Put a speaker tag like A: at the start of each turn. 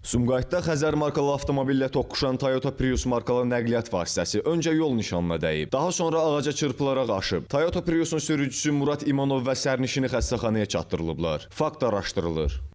A: Sumqayıtda Xəzər markalı avtomobillə toqquşan Toyota Prius markalı nəqliyyat vasitəsi öncə yol nişanına dəyib. Daha sonra ağaca çırpılaraq aşıb. Toyota Priusun sürücüsü Murad İmanov və sərnişini xəstəxanaya çatdırılıblar. Fakt araşdırılır.